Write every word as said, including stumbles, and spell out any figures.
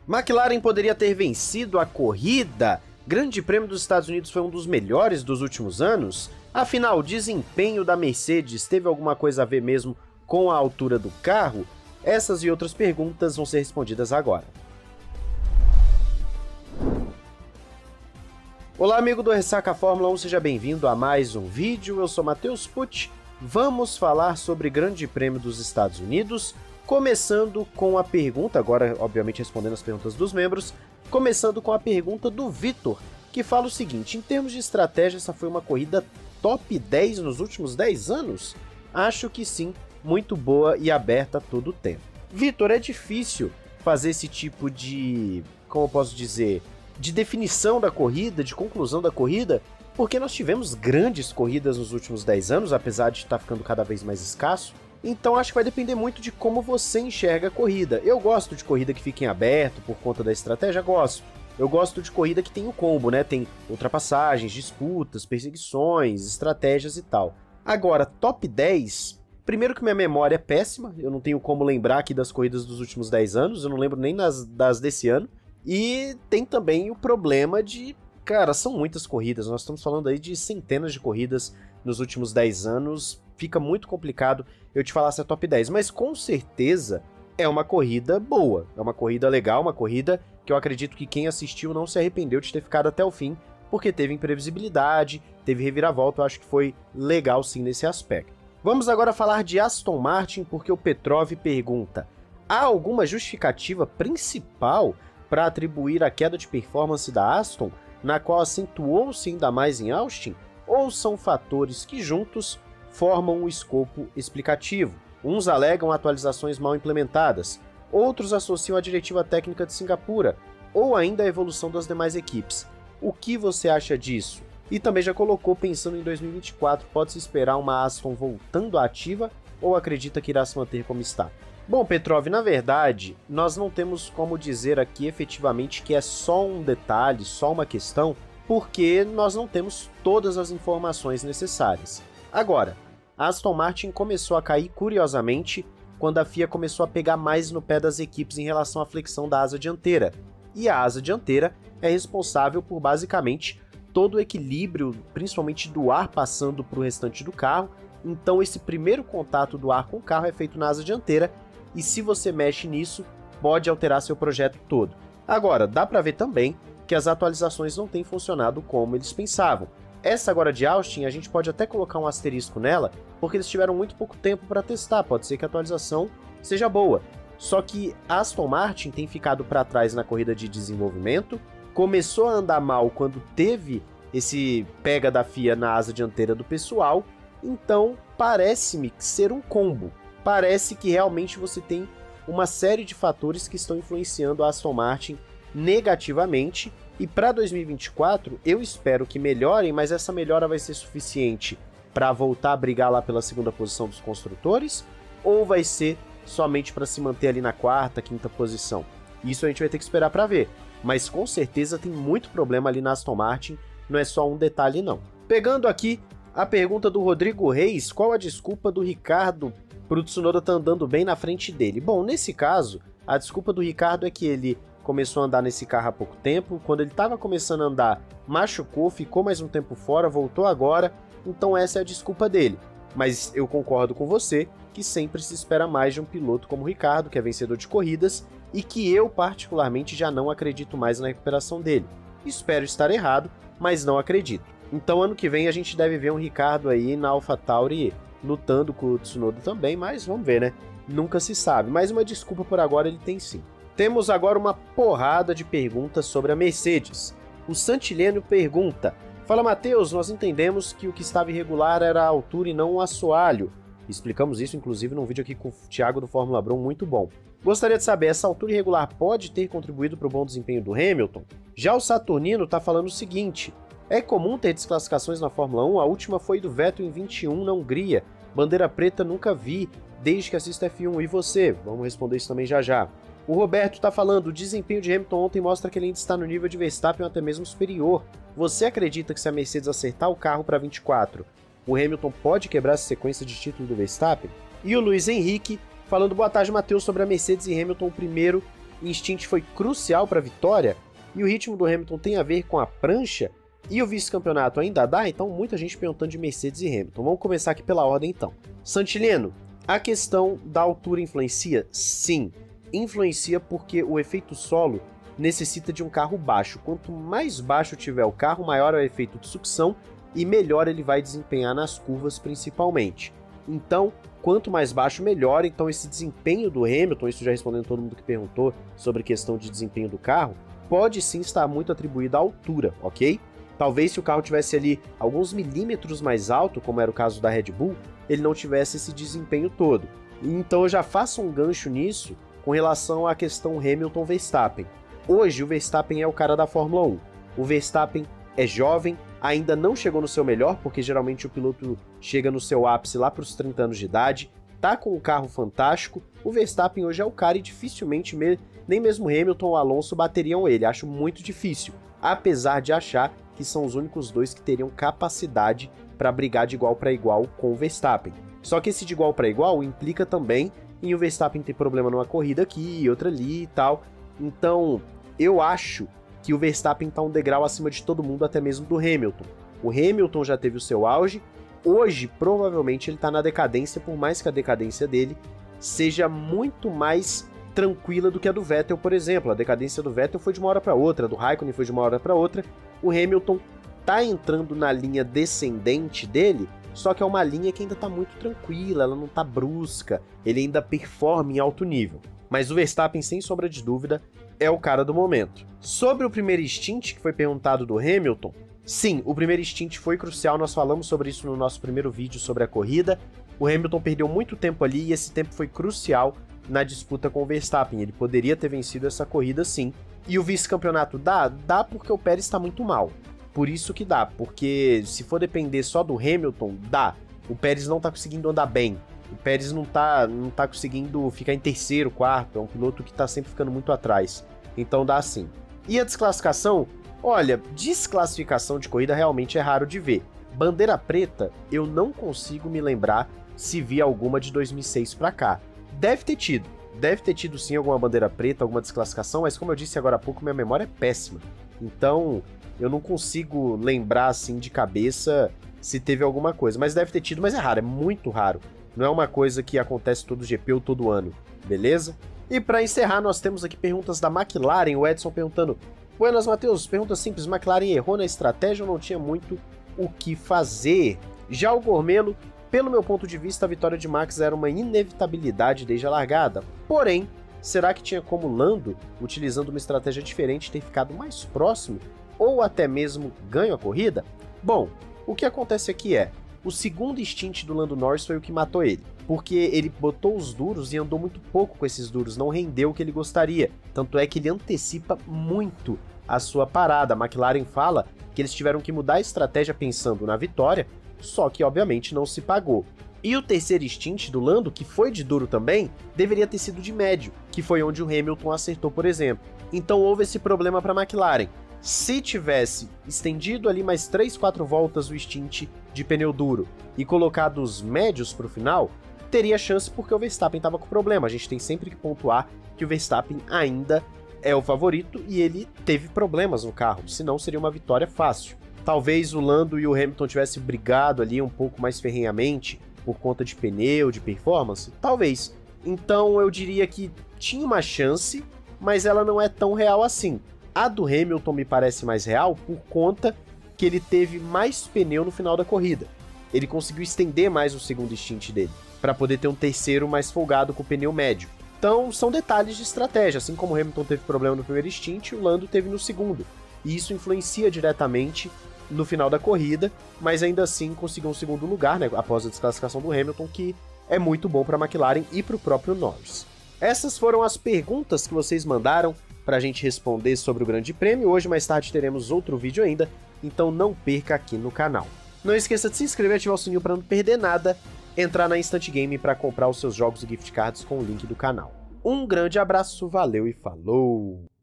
McLaren poderia ter vencido a corrida? Grande Prêmio dos Estados Unidos foi um dos melhores dos últimos anos? Afinal, o desempenho da Mercedes teve alguma coisa a ver mesmo com a altura do carro? Essas e outras perguntas vão ser respondidas agora. Olá, amigo do Ressaca Fórmula um, seja bem-vindo a mais um vídeo. Eu sou Matheus Pucci. Vamos falar sobre Grande Prêmio dos Estados Unidos, começando com a pergunta, agora obviamente respondendo as perguntas dos membros, começando com a pergunta do Vitor, que fala o seguinte: em termos de estratégia, essa foi uma corrida top dez nos últimos dez anos? Acho que sim, muito boa e aberta a todo o tempo. Vitor, é difícil fazer esse tipo de, como eu posso dizer, de definição da corrida, de conclusão da corrida, porque nós tivemos grandes corridas nos últimos dez anos, apesar de estar ficando cada vez mais escasso. Então acho que vai depender muito de como você enxerga a corrida. Eu gosto de corrida que fica em aberto por conta da estratégia, gosto. Eu gosto de corrida que tem o combo, né? Tem ultrapassagens, disputas, perseguições, estratégias e tal. Agora, top dez, primeiro que minha memória é péssima, eu não tenho como lembrar aqui das corridas dos últimos dez anos, eu não lembro nem das, das desse ano. E tem também o problema de, cara, são muitas corridas, nós estamos falando aí de centenas de corridas nos últimos dez anos, fica muito complicado eu te falar se é top dez, mas com certeza é uma corrida boa, é uma corrida legal, uma corrida que eu acredito que quem assistiu não se arrependeu de ter ficado até o fim, porque teve imprevisibilidade, teve reviravolta, eu acho que foi legal sim nesse aspecto. Vamos agora falar de Aston Martin, porque o Petrov pergunta: há alguma justificativa principal para atribuir a queda de performance da Aston, na qual acentuou-se ainda mais em Austin, ou são fatores que juntos formam um escopo explicativo? Uns alegam atualizações mal implementadas, outros associam a diretiva técnica de Singapura, ou ainda a evolução das demais equipes. O que você acha disso? E também já colocou, pensando em dois mil e vinte e quatro, pode-se esperar uma Aston voltando à ativa, ou acredita que irá se manter como está? Bom, Petrov, na verdade, nós não temos como dizer aqui efetivamente que é só um detalhe, só uma questão, porque nós não temos todas as informações necessárias. Agora, a Aston Martin começou a cair curiosamente quando a F I A começou a pegar mais no pé das equipes em relação à flexão da asa dianteira. E a asa dianteira é responsável por basicamente todo o equilíbrio, principalmente do ar passando para o restante do carro. Então esse primeiro contato do ar com o carro é feito na asa dianteira, e se você mexe nisso, pode alterar seu projeto todo. Agora, dá para ver também que as atualizações não têm funcionado como eles pensavam. Essa agora de Austin, a gente pode até colocar um asterisco nela, porque eles tiveram muito pouco tempo para testar, pode ser que a atualização seja boa. Só que a Aston Martin tem ficado para trás na corrida de desenvolvimento, começou a andar mal quando teve esse pega da F I A na asa dianteira do pessoal, então parece-me ser um combo. Parece que realmente você tem uma série de fatores que estão influenciando a Aston Martin negativamente, e para dois mil e vinte e quatro eu espero que melhorem, mas essa melhora vai ser suficiente para voltar a brigar lá pela segunda posição dos construtores, ou vai ser somente para se manter ali na quarta, quinta posição? Isso a gente vai ter que esperar para ver, mas com certeza tem muito problema ali na Aston Martin, não é só um detalhe não. Pegando aqui a pergunta do Rodrigo Reis: qual a desculpa do Ricardo pro Tsunoda tá andando bem na frente dele? Bom, nesse caso, a desculpa do Ricardo é que ele começou a andar nesse carro há pouco tempo, quando ele estava começando a andar, machucou, ficou mais um tempo fora, voltou agora, então essa é a desculpa dele. Mas eu concordo com você que sempre se espera mais de um piloto como o Ricardo, que é vencedor de corridas, e que eu particularmente já não acredito mais na recuperação dele. Espero estar errado, mas não acredito. Então ano que vem a gente deve ver um Ricardo aí na AlphaTauri lutando com o Tsunoda também, mas vamos ver, né? Nunca se sabe, mas uma desculpa por agora ele tem sim. Temos agora uma porrada de perguntas sobre a Mercedes. O Santileno pergunta: fala Matheus, nós entendemos que o que estava irregular era a altura e não o assoalho. Explicamos isso inclusive num vídeo aqui com o Thiago do Fórmula Brum, muito bom. Gostaria de saber, essa altura irregular pode ter contribuído para o bom desempenho do Hamilton? Já o Saturnino está falando o seguinte: é comum ter desclassificações na Fórmula um, a última foi do Vettel em vinte e um na Hungria. Bandeira preta nunca vi, desde que assisto F um. E você? Vamos responder isso também já já. O Roberto está falando: o desempenho de Hamilton ontem mostra que ele ainda está no nível de Verstappen ou até mesmo superior. Você acredita que se a Mercedes acertar o carro para vinte e quatro, o Hamilton pode quebrar essa sequência de título do Verstappen? E o Luiz Henrique falando: boa tarde, Matheus, sobre a Mercedes e Hamilton. O primeiro Instint foi crucial para a vitória, e o ritmo do Hamilton tem a ver com a prancha, e o vice-campeonato ainda dá, então muita gente perguntando de Mercedes e Hamilton. Vamos começar aqui pela ordem então. Santileno, a questão da altura influencia? Sim, influencia porque o efeito solo necessita de um carro baixo. Quanto mais baixo tiver o carro, maior é o efeito de sucção e melhor ele vai desempenhar nas curvas principalmente. Então, quanto mais baixo, melhor. Então esse desempenho do Hamilton, isso já respondendo todo mundo que perguntou sobre a questão de desempenho do carro, pode sim estar muito atribuído à altura, ok? Talvez se o carro tivesse ali alguns milímetros mais alto, como era o caso da Red Bull, ele não tivesse esse desempenho todo. Então eu já faço um gancho nisso com relação à questão Hamilton-Verstappen. Hoje o Verstappen é o cara da Fórmula um. O Verstappen é jovem, ainda não chegou no seu melhor, porque geralmente o piloto chega no seu ápice lá para os trinta anos de idade, tá com um carro fantástico. O Verstappen hoje é o cara e dificilmente me... nem mesmo Hamilton ou Alonso bateriam ele. Acho muito difícil, apesar de achar que são os únicos dois que teriam capacidade para brigar de igual para igual com o Verstappen. Só que esse de igual para igual implica também em o Verstappen ter problema numa corrida aqui, outra ali e tal. Então, eu acho que o Verstappen está um degrau acima de todo mundo, até mesmo do Hamilton. O Hamilton já teve o seu auge, hoje provavelmente ele está na decadência, por mais que a decadência dele seja muito mais tranquila do que a do Vettel, por exemplo. A decadência do Vettel foi de uma hora para outra, a do Raikkonen foi de uma hora para outra. O Hamilton tá entrando na linha descendente dele, só que é uma linha que ainda tá muito tranquila, ela não tá brusca, ele ainda performa em alto nível. Mas o Verstappen, sem sombra de dúvida, é o cara do momento. Sobre o primeiro stint, que foi perguntado do Hamilton, sim, o primeiro stint foi crucial, nós falamos sobre isso no nosso primeiro vídeo sobre a corrida. O Hamilton perdeu muito tempo ali e esse tempo foi crucial na disputa com o Verstappen. Ele poderia ter vencido essa corrida sim. E o vice-campeonato dá? Dá porque o Pérez está muito mal. Por isso que dá, porque se for depender só do Hamilton, dá. O Pérez não tá conseguindo andar bem. O Pérez não tá, não tá conseguindo ficar em terceiro, quarto. É um piloto que tá sempre ficando muito atrás. Então dá sim. E a desclassificação? Olha, desclassificação de corrida realmente é raro de ver. Bandeira preta, eu não consigo me lembrar se vi alguma de dois mil e seis pra cá. Deve ter tido. Deve ter tido sim alguma bandeira preta, alguma desclassificação, mas como eu disse agora há pouco, minha memória é péssima. Então, eu não consigo lembrar assim de cabeça se teve alguma coisa. Mas deve ter tido, mas é raro, é muito raro. Não é uma coisa que acontece todo G P ou todo ano, beleza? E para encerrar, nós temos aqui perguntas da McLaren. O Edson perguntando: Buenas, Matheus, pergunta simples, McLaren errou na estratégia ou não tinha muito o que fazer? Já o Gormelo: pelo meu ponto de vista, a vitória de Max era uma inevitabilidade desde a largada. Porém, será que tinha como Lando, utilizando uma estratégia diferente, ter ficado mais próximo ou até mesmo ganho a corrida? Bom, o que acontece aqui é, o segundo stint do Lando Norris foi o que matou ele, porque ele botou os duros e andou muito pouco com esses duros, não rendeu o que ele gostaria. Tanto é que ele antecipa muito a sua parada. A McLaren fala que eles tiveram que mudar a estratégia pensando na vitória, só que obviamente não se pagou. E o terceiro stint do Lando, que foi de duro também, deveria ter sido de médio, que foi onde o Hamilton acertou, por exemplo. Então houve esse problema para a McLaren. Se tivesse estendido ali mais três, quatro voltas o stint de pneu duro e colocado os médios para o final, teria chance porque o Verstappen estava com problema. A gente tem sempre que pontuar que o Verstappen ainda é o favorito e ele teve problemas no carro, senão seria uma vitória fácil. Talvez o Lando e o Hamilton tivessem brigado ali um pouco mais ferrenhamente por conta de pneu, de performance? Talvez. Então eu diria que tinha uma chance, mas ela não é tão real assim. A do Hamilton me parece mais real por conta que ele teve mais pneu no final da corrida. Ele conseguiu estender mais o segundo stint dele, para poder ter um terceiro mais folgado com o pneu médio. Então são detalhes de estratégia, assim como o Hamilton teve problema no primeiro stint, o Lando teve no segundo. E isso influencia diretamente no final da corrida, mas ainda assim conseguiu um segundo lugar, né, após a desclassificação do Hamilton, que é muito bom para a McLaren e para o próprio Norris. Essas foram as perguntas que vocês mandaram para a gente responder sobre o Grande Prêmio. Hoje, mais tarde, teremos outro vídeo ainda, então não perca aqui no canal. Não esqueça de se inscrever e ativar o sininho para não perder nada, entrar na Instant Game para comprar os seus jogos e gift cards com o link do canal. Um grande abraço, valeu e falou!